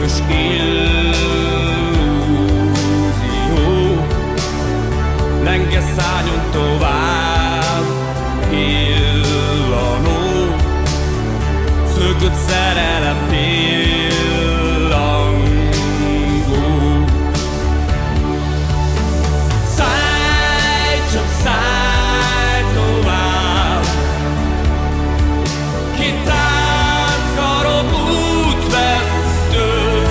Örökös illúzió, lenge szárnyon tovább illanó, szökött szerelem pillangó. Szállj, csak szállj tovább, kitárt karok útvesztő.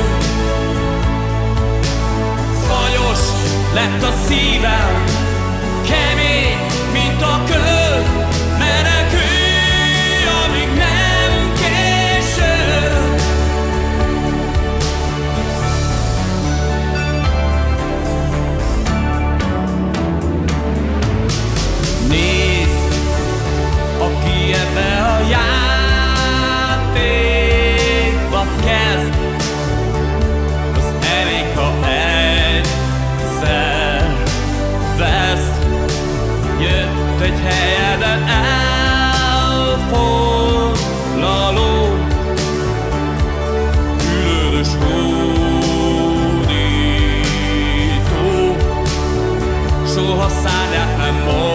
Fagyos lett a szívem, kemény, mint a kő, menekülj, amíg nem késő. Nézd, aki ebbe a játékba kezd, az elég, ha egyszer vesz. Jött egy helyeden elfoglaló, különös hódító, soha szárnyát nem mond.